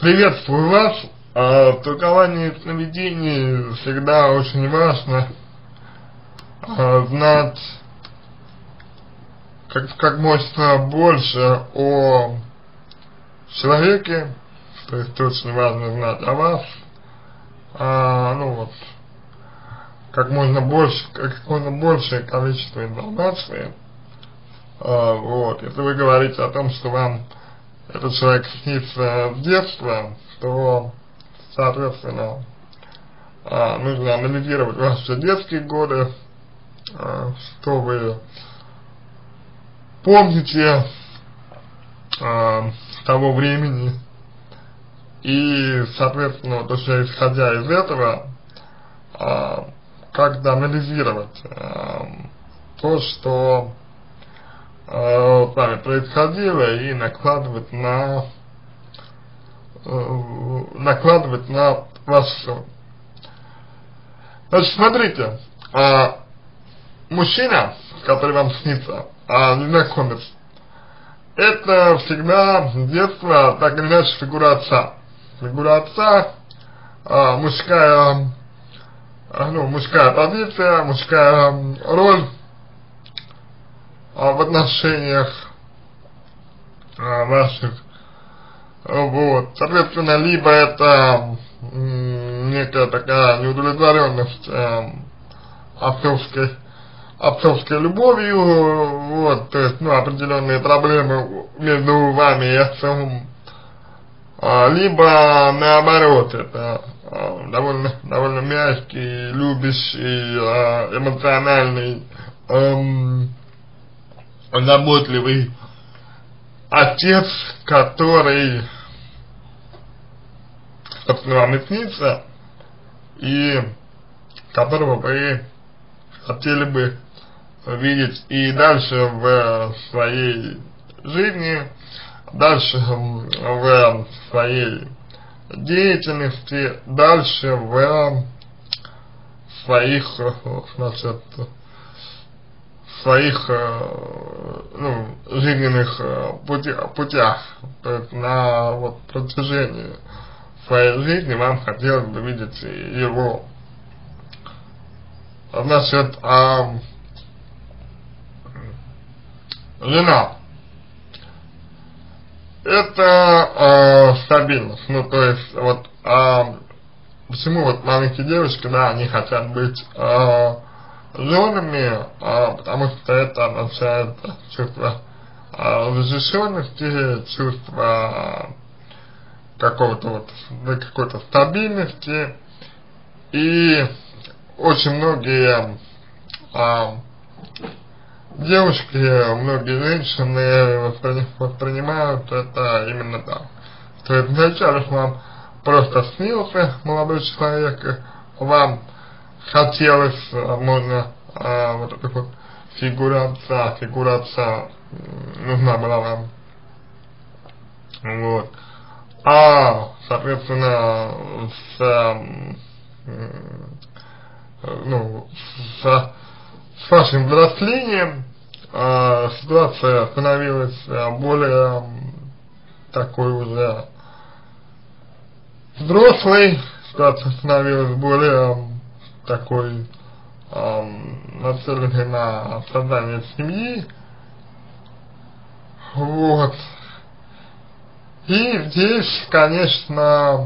Приветствую вас. В толковании сновидений всегда очень важно знать как можно больше о человеке, то есть очень важно знать о вас, как можно большее количество информации. Если вы говорите о том, что вам этот человек снится с детства, то, соответственно, нужно анализировать ваши детские годы, что вы помните с того времени, и, соответственно, вот уже исходя из этого, как-то анализировать то, что с вами происходило, и накладывать на вас все. Значит, смотрите, мужчина, который вам снится, незнакомец, это всегда с детства так или иначе фигура отца. Фигура отца, мужская позиция, мужская роль в отношениях ваших. Соответственно, либо это некая такая неудовлетворенность отцовской любовью, то есть, определенные проблемы между вами и отцом, либо наоборот, это довольно мягкий, любящий, эмоциональный, заботливый отец, который, собственно, вам и снится, и которого вы хотели бы видеть и дальше в своей жизни, дальше в своей деятельности, дальше в своих, жизненных путях, то есть на протяжении своей жизни вам хотелось бы видеть его. Значит, жена — это стабильность, то есть, почему маленькие девочки, они хотят быть женами, потому что это означает чувство защищенности, чувство какой-то стабильности, и очень многие девушки, многие женщины воспринимают это именно так. То есть вначале вам просто снился молодой человек, вам хотелось, можно, фигура отца нужна была вам. Соответственно, с вашим взрослением ситуация становилась более такой уже взрослой, ситуация становилась более такой нацеленной на создание семьи. И здесь, конечно,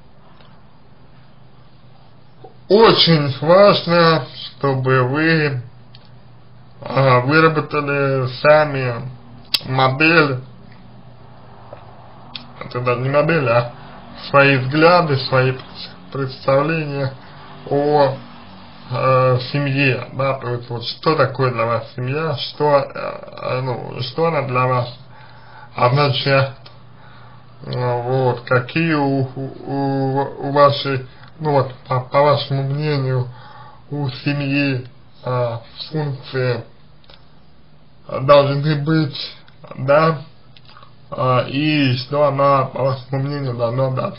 очень важно, чтобы вы выработали сами модель, это даже не модель, а свои взгляды, свои представления о семье, то есть что такое для вас семья, что она для вас означает, какие у вашей, по вашему мнению, у семьи функции должны быть, и что она, по вашему мнению, должна дать.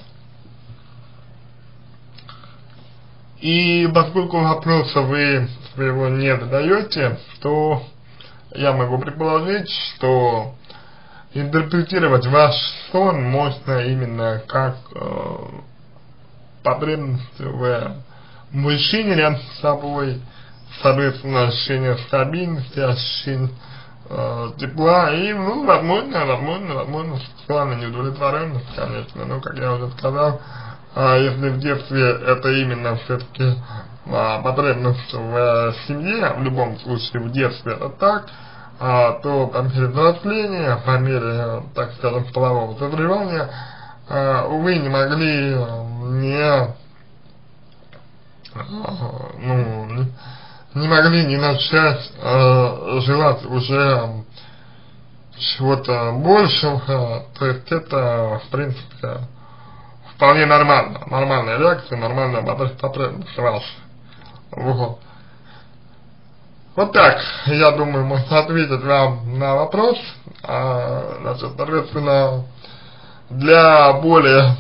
И поскольку вопроса вы своего не задаете, то я могу предположить, что интерпретировать ваш сон можно именно как потребность в мужчине рядом с собой, соответственно, ощущение стабильности, ощущение тепла и, ну, возможно, сексуальная неудовлетворенность, конечно, ну, как я уже сказал, если в детстве это именно все-таки потребность в семье, в любом случае в детстве это так, то по мере взросления, по мере, так скажем, полового созревания, увы, не могли не начать желать уже чего-то большего, то есть это, в принципе, вполне нормальная реакция, нормальная потребность ваша. Вот так, я думаю, можно ответить вам на вопрос. Значит, соответственно, для более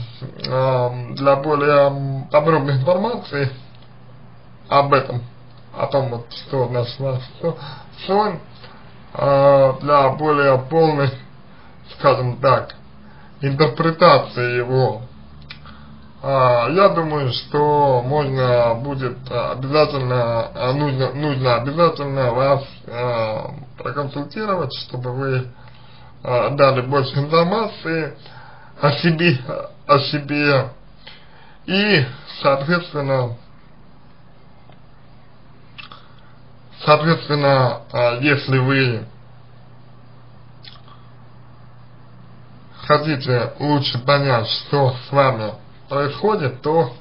подробной информации об этом, о том, вот, что значит ваш сон, для более полной, скажем так, интерпретации его, я думаю, что можно будет обязательно, нужно обязательно вас проконсультировать, чтобы вы дали больше информации о себе и, соответственно, если вы хотите лучше понять, что с вами происходит, то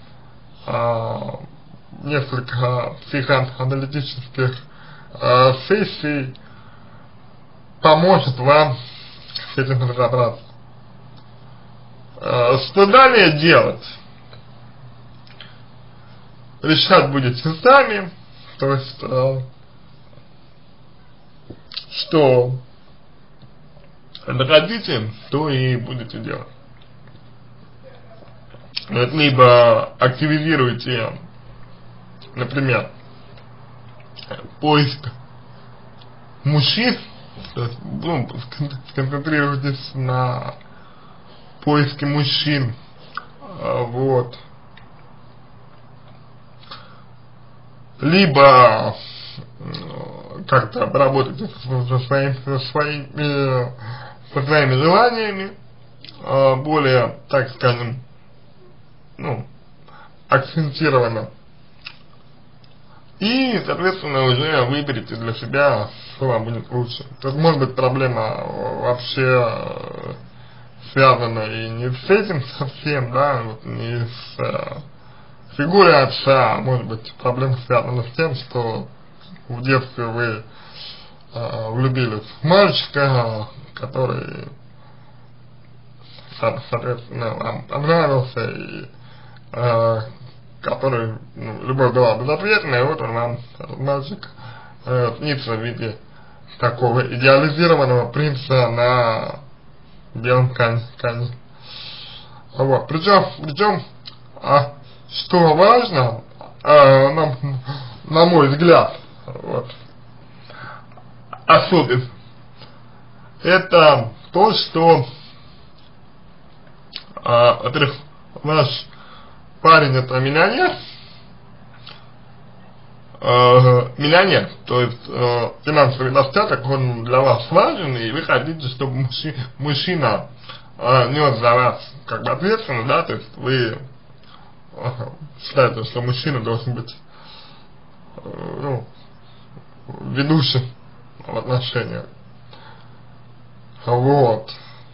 несколько психоаналитических сессий поможет вам с этим разобраться. Что далее делать? Решать будете сами, то есть, что хотите, то и будете делать. Либо активизируйте, например, поиск мужчин, то есть, ну, сконцентрируйтесь на поиске мужчин, вот. Либо как-то обработайте со своими желаниями, более, так скажем, ну, акцентированно. И, соответственно, уже выберите для себя, что вам будет лучше. Тут может быть проблема вообще связана и не с этим совсем, да, вот не с фигурой отца, может быть проблема связана с тем, что в детстве вы влюбились в мальчика, который, соответственно, вам понравился, и который, ну, любовь была безответная, и вот он вам, этот мальчик, снится в виде такого идеализированного принца на белом коне. Вот. Причем, что важно, на мой взгляд, вот, особенно, это то, что, во-первых, ваш парень это миллионер, то есть финансовый достаток, он для вас важен, и вы хотите, чтобы мужчина нес за вас как бы ответственность, да, то есть вы считаете, что мужчина должен быть, ну, ведущим в отношениях. Вот.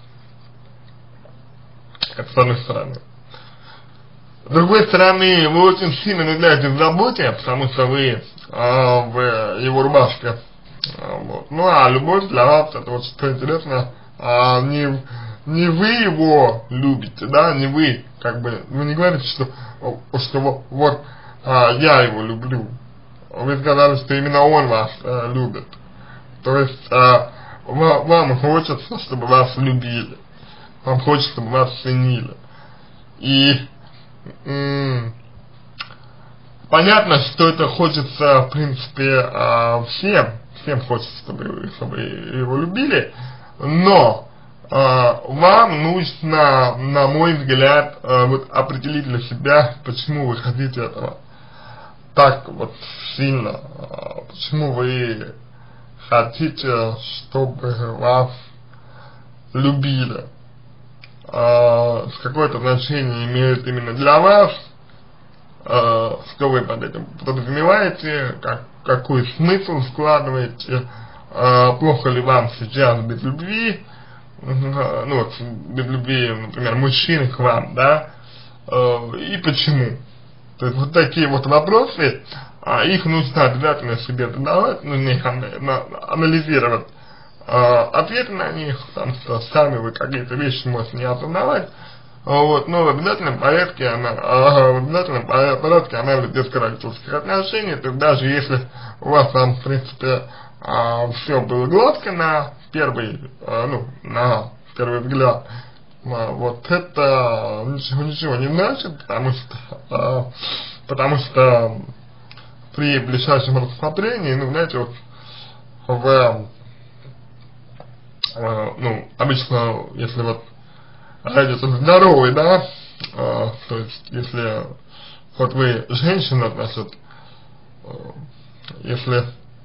Это с одной стороны. С другой стороны, вы очень сильно нуждаетесь в заботе, потому что вы в его рубашке. Вот. Ну а любовь для вас, это вот что интересно, не вы его любите, да, не вы, как бы, вы не говорите, что вот я его люблю. Вы сказали, что именно он вас любит. То есть вам хочется, чтобы вас любили. Вам хочется, чтобы вас ценили. И понятно, что это хочется, в принципе, всем хочется, чтобы его любили, но вам нужно, на мой взгляд, вот определить для себя, почему вы хотите этого так вот сильно, почему вы хотите, чтобы вас любили, какое-то значение имеет именно для вас, что вы под этим подразумеваете, какой смысл складываете, плохо ли вам сейчас без любви, ну вот, без любви, например, мужчины к вам, да, и почему. То есть вот такие вот вопросы, их нужно обязательно себе задавать, нужно их анализировать, ответы на них, потому что сами вы какие-то вещи можете не осознавать, вот, но в обязательном порядке анализ детско-родительских отношений, то есть даже если у вас там, в принципе, все было гладко на первый взгляд, вот это ничего не значит, потому что при ближайшем рассмотрении, ну, знаете, вот обычно, если вот родится здоровый, да, то есть, если вот вы женщина, значит, если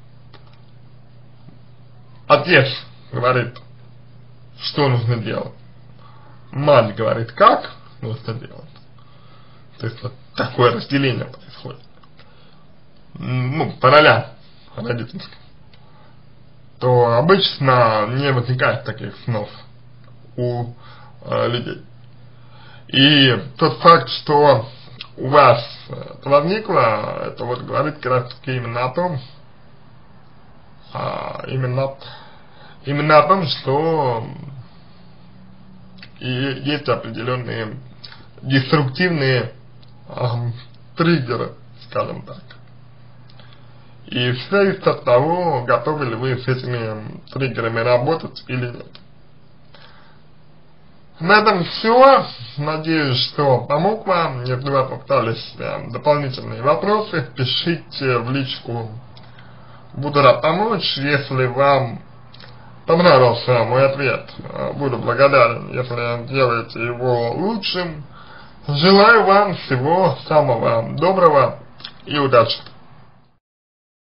отец говорит, что нужно делать, мать говорит, как нужно делать, то есть вот такое разделение происходит, ну, по ролям родительским, то обычно не возникает таких снов у людей. И тот факт, что у вас это возникло, это вот говорит как раз таки именно о том, именно о том, что и есть определенные деструктивные триггеры, скажем так. И все зависит от того, готовы ли вы с этими триггерами работать или нет. На этом все. Надеюсь, что помог вам. Если вы попытались дополнительные вопросы, пишите в личку. Буду рад помочь. Если вам понравился мой ответ, буду благодарен, если делаете его лучшим. Желаю вам всего самого доброго и удачи.